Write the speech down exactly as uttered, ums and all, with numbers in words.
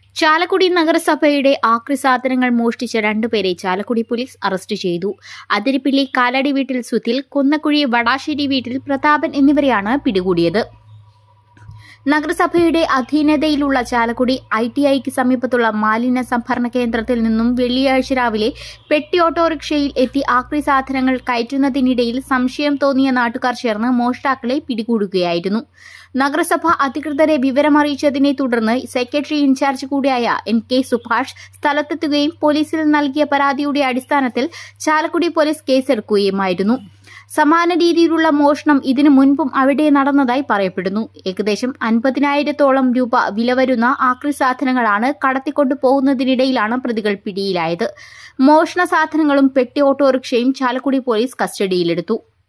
ചാലക്കുടി നഗരസഭയുടെ ആക്രി സാധനങ്ങൾ മോഷ്ടിച്ച രണ്ടുപേരെ ചാലക്കുടി പോലീസ് അറസ്റ്റ് ചെയ്തു. അതിരിപ്പിള്ളി കാലടി വീട്ടിൽ സുധിൽ, കുന്നക്കുഴി വടാശ്ശേരി വീട്ടിൽ പ്രതാപൻ എന്നിവരെയാണ് പിടികൂടിയത്. നഗരസഭയുടെ അധീനതയിലുള്ള ചാലക്കുടി ഐ ടി ഐക്ക് സമീപത്തുള്ള മാലിന്യ സംഭരണ കേന്ദ്രത്തിൽ നിന്നും വെള്ളിയാഴ്ച രാവിലെ പെട്ടി ഓട്ടോറിക്ഷയിൽ എത്തി ആക്രി സാധനങ്ങൾ കയറ്റുന്നതിനിടയിൽ സംശയം തോന്നിയ നാട്ടുകാർ ചേർന്ന് മോഷ്ടാക്കളെ പിടികൂടുകയായിരുന്നു. നഗരസഭ അധികൃതരെ വിവരമറിയിച്ചതിനെ തുടർന്ന് സെക്രട്ടറി ഇൻചാർജ് കൂടിയായ എൻ കെ സുഭാഷ് സ്ഥലത്തെത്തുകയും പോലീസിൽ നൽകിയ പരാതിയുടെ അടിസ്ഥാനത്തിൽ ചാലക്കുടി പോലീസ് കേസെടുക്കുകയുമായിരുന്നു. സമാന രീതിയിലുള്ള മോഷണം ഇതിനു മുൻപും അവിടെ നടന്നതായി പറയപ്പെടുന്നു. ഏകദേശം അൻപതിനായിരത്തോളം രൂപ വില വരുന്ന ആക്രി സാധനങ്ങളാണ് കടത്തിക്കൊണ്ടു പോകുന്നതിനിടയിലാണ് പ്രതികൾ പിടിയിലായത്. മോഷണ സാധനങ്ങളും പെട്ടി ഓട്ടോറിക്ഷയും ചാലക്കുടി പോലീസ് കസ്റ്റഡിയിലെടുത്തു.